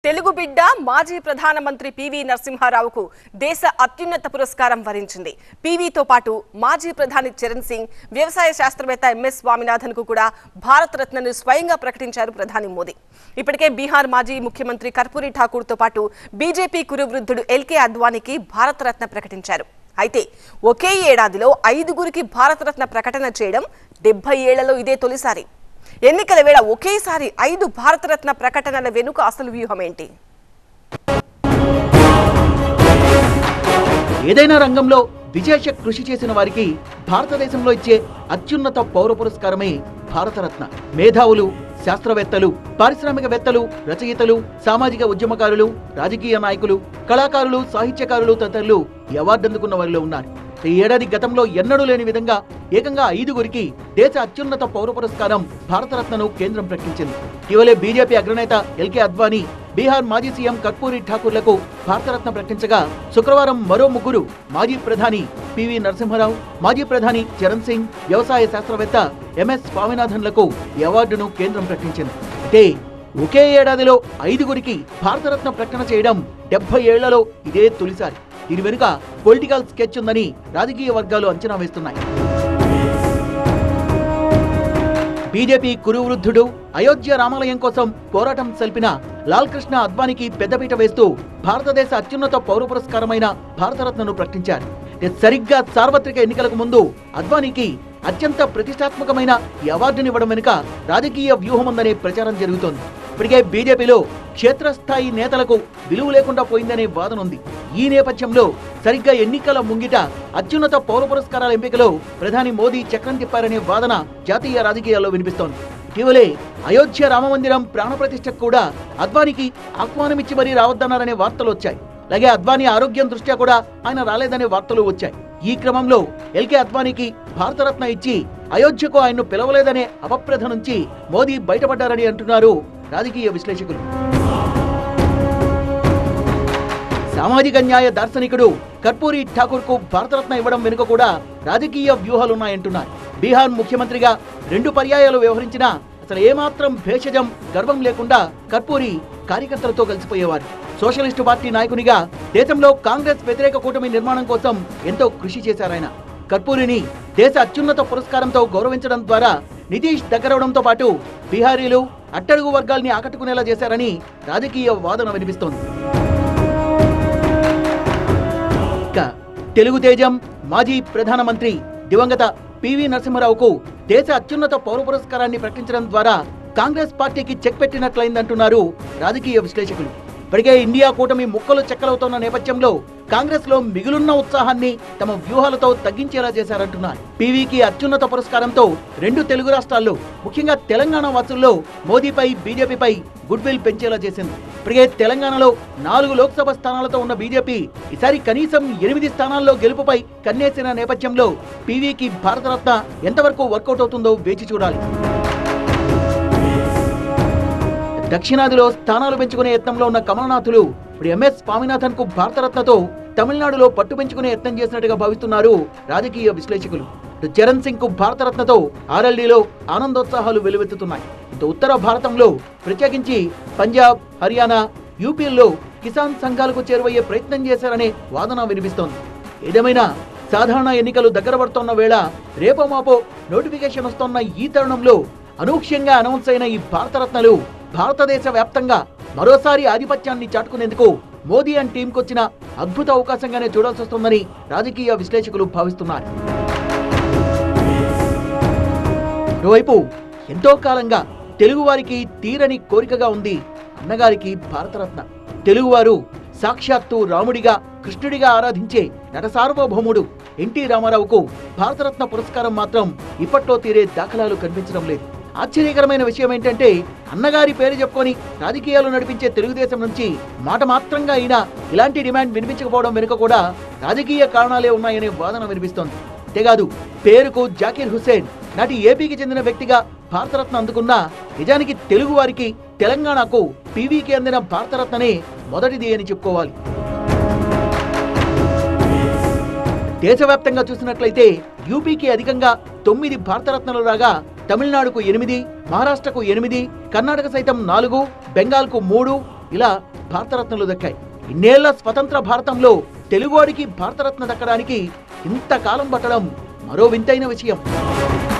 తెలుగు బిడ్డ మాజీ ప్రధానమంత్రి పివి నరసింహారావుకు దేశ అత్యున్నత పురస్కారం వరించింది. పివితో పాటు మాజీ ప్రధాని చరణ్ సింగ్, వ్యవసాయ శాస్త్రవేత్త ఎంఎస్ స్వామినాథన్ కు కూడా భారత రత్నను స్వయంగా ప్రకటించారు ప్రధాని మోదీ. ఇప్పటికే బీహార్ మాజీ ముఖ్యమంత్రి కర్పూరి ఠాకూర్ తో పాటు బీజేపీ కురువృద్ధుడు ఎల్కే అద్వానీకి భారత రత్న ప్రకటించారు. అయితే ఒకే ఏడాదిలో 5గురికి భారత రత్న ప్రకటన చేయడం 70 ఏళ్లలో ఇదే తొలిసారి. ఎన్నికల వేళ ఒకేసారి 5 భారతరత్న ప్రకటనల వెనుక అసలు వ్యూహం ఏంటి? ఏదైనా రంగంలో విశేష కృషి చేసిన వారికి భారతదేశంలో ఇచ్చే అత్యున్నత పౌర పురస్కారమే భారతరత్న. మేధావులు, శాస్త్రవేత్తలు, పారిశ్రామికవేత్తలు, రచయితలు, సామాజిక ఉద్యమకారులు, రాజకీయ నాయకులు, కళాకారులు, సాహిత్యకారులు తదితరులు ఈ అవార్డు అందుకున్న వారిలో ఉన్నారు. ఈ ఏడాది గతంలో ఎన్నడూ లేని విధంగా ఏకంగా 5గురికి దేశ అత్యున్నత పౌర పురస్కారం భారతరత్నను కేంద్రం ప్రకటించింది. ఇటీవలే బీజేపీ అగ్రనేత ఎల్కే అద్వానీ, బీహార్ మాజీ సీఎం కర్పూరి ఠాకూర్లకు భారతరత్న ప్రకటించగా, శుక్రవారం మరో 3 మాజీ ప్రధాని పివి నరసింహారావు, మాజీ ప్రధాని చరణ్ సింగ్, వ్యవసాయ శాస్త్రవేత్త ఎంఎస్ స్వామినాథన్లకు ఈ అవార్డును కేంద్రం ప్రకటించింది. అంటే ఒకే ఏడాదిలో 5గురికి భారతరత్న ప్రకటన చేయడం 70 ఏళ్లలో ఇదే తొలిసారి. దీని వెనుక పొలిటికల్ స్కెచ్ ఉందని రాజకీయ వర్గాలు అంచనా వేస్తున్నాయి. బీజేపీ కురువృద్ధుడు, అయోధ్య రామాలయం కోసం పోరాటం సల్పిన లాల్ కృష్ణ అద్వానీకి పెద్దపీట వేస్తూ భారతదేశ అత్యున్నత పౌర పురస్కారమైన భారతరత్నను ప్రకటించారు. సరిగ్గా సార్వత్రిక ఎన్నికలకు ముందు అద్వానీకి అత్యంత ప్రతిష్టాత్మకమైన ఈ అవార్డునివ్వడం వెనుక రాజకీయ వ్యూహం ఉందనే ప్రచారం జరుగుతోంది. ఇప్పటికే బీజేపీలో క్షేత్రస్థాయి నేతలకు విలువ లేకుండా పోయిందనే వాదన ఉంది. ఈ నేపథ్యంలో సరిగ్గా ఎన్నికల ముంగిట అత్యున్నత పౌర పురస్కారాల ఎంపికలో ప్రధాని మోదీ చక్రం తిప్పారనే వాదన జాతీయ రాజకీయాల్లో వినిపిస్తోంది. ఇటీవలే అయోధ్య రామమందిరం ప్రాణప్రతిష్ఠకు కూడా అద్వానీకి ఆహ్వానమిచ్చి మరీ రావద్దన్నారనే వార్తలు వచ్చాయి. అలాగే అద్వానీ ఆరోగ్యం దృష్ట్యా కూడా ఆయన రాలేదనే వార్తలు వచ్చాయి. ఈ క్రమంలో ఎల్కే అద్వానీకి భారతరత్న ఇచ్చి అయోధ్యకు ఆయన్ను పిలవలేదనే అపప్రథ నుంచి మోదీ బయటపడ్డారని అంటున్నారు రాజకీయ విశ్లేషకులు. సామాజిక న్యాయ దార్శనికుడు కర్పూరి ఠాకూర్ కు భారతరత్న ఇవ్వడం వెనుక కూడా రాజకీయ వ్యూహాలున్నాయంటున్నారు. బీహార్ ముఖ్యమంత్రిగా 2 పర్యాయాలు వ్యవహరించినా అసలు ఏమాత్రం భేషజం, గర్వం లేకుండా కర్పూరి కార్యకర్తలతో కలిసిపోయేవారు. సోషలిస్టు పార్టీ నాయకునిగా దేశంలో కాంగ్రెస్ వ్యతిరేక కూటమి నిర్మాణం కోసం ఎంతో కృషి చేశారాయన. కర్పూరిని దేశ అత్యున్నత పురస్కారంతో గౌరవించడం ద్వారా నితీష్ దగ్గరవడంతో పాటు బీహారీలు, అట్టడుగు వర్గాల్ని ఆకట్టుకునేలా చేశారని రాజకీయ వాదన వినిపిస్తోంది. తెలుగు తేజం, మాజీ ప్రధానమంత్రి దివంగత పివి నరసింహారావుకు దేశ అత్యున్నత పౌర పురస్కారాన్ని ప్రకటించడం ద్వారా కాంగ్రెస్ పార్టీకి చెక్ పెట్టినట్లయిందంటున్నారు రాజకీయ విశ్లేషకులు. ఇప్పటికే ఇండియా కూటమి ముక్కలు చెక్కలవుతున్న నేపథ్యంలో కాంగ్రెస్ లో మిగులున్న ఉత్సాహాన్ని తమ వ్యూహాలతో తగ్గించేలా చేశారంటున్నారు. పివికి అత్యున్నత పురస్కారంతో 2 తెలుగు రాష్ట్రాల్లో, ముఖ్యంగా తెలంగాణ వాసుల్లో మోదీపై, బీజేపీపై గుడ్ విల్ పెంచేలా చేసింది. ఇప్పటికే తెలంగాణలో 4 లోక్సభ స్థానాలతో ఉన్న బీజేపీ ఈసారి కనీసం 8 స్థానాల్లో గెలుపుపై కన్నేసిన నేపథ్యంలో పివికి భారతరత్న ఎంతవరకు వర్కౌట్ అవుతుందో వేచి చూడాలి. దక్షిణాదిలో స్థానాలు పెంచుకునే యత్నంలో ఉన్న కమలనాథులు ఇప్పుడు ఎంఎస్ స్వామినాథన్ కు భారతరత్నతో తమిళనాడులో పట్టు పెంచుకునే యత్నం చేసినట్టుగా భావిస్తున్నారు రాజకీయ విశ్లేషకులు. చరణ్ సింగ్ కు భారతరత్నతో ఆర్ఎల్డీలో ఆనందోత్సాహాలు వెలువెత్తుతున్నాయి. ఉత్తర భారతంలో ప్రత్యేకించి పంజాబ్, హర్యానా, యూపీల్లో కిసాన్ సంఘాలకు చేరువయ్యే ప్రయత్నం చేశారనే వాదన వినిపిస్తోంది. ఏదేమైనా సాధారణ ఎన్నికలు దగ్గర పడుతున్న వేళ రేపో మాపో నోటిఫికేషన్ వస్తున్న ఈ తరుణంలో అనూహ్యంగా అనౌన్స్ అయిన ఈ భారతరత్నలు భారతదేశ వ్యాప్తంగా మరోసారి ఆధిపత్యాన్ని చాటుకునేందుకు మోదీ అండ్ టీంకు వచ్చిన అద్భుత అవకాశంగానే చూడాల్సి వస్తుందని రాజకీయ విశ్లేషకులు భావిస్తున్నారు. మరోవైపు ఎంతో కాలంగా తెలుగువారికి తీరని కోరికగా ఉంది అన్నగారికి భారతరత్న. తెలుగువారు సాక్షాత్తు రాముడిగా, కృష్ణుడిగా ఆరాధించే నట సార్వభౌముడు ఎన్టీ రామారావుకు భారతరత్న పురస్కారం మాత్రం ఇప్పట్లో తీరే దాఖలాలు కనిపించడం లేదు. ఆశ్చర్యకరమైన విషయం ఏంటంటే, అన్నగారి పేరు చెప్పుకొని రాజకీయాలు నడిపించే తెలుగుదేశం నుంచి మాట మాత్రంగా అయినా ఇలాంటి డిమాండ్ వినిపించకపోవడం వెనుక కూడా రాజకీయ కారణాలే ఉన్నాయనే వాదన వినిపిస్తోంది. అంతేకాదు, పేరుకు జాకీర్ హుస్సేన్ నాటి ఏపీకి చెందిన వ్యక్తిగా భారతరత్న అందుకున్న నిజానికి తెలుగు వారికి, తెలంగాణకు పివికి అందిన భారతరత్ననే మొదటిది అని చెప్పుకోవాలి. దేశవ్యాప్తంగా చూసినట్లయితే యూపీకి అధికంగా 9 భారతరత్నాలు రాగా తమిళనాడుకు 8, మహారాష్ట్రకు 8, కర్ణాటక సైతం 4, బెంగాల్కు 3, ఇలా భారతరత్నలు దక్కాయి. ఇన్నేళ్ల స్వతంత్ర భారతంలో తెలుగువాడికి భారతరత్న దక్కడానికి ఇంతకాలం పట్టడం మరో వింతైన విషయం.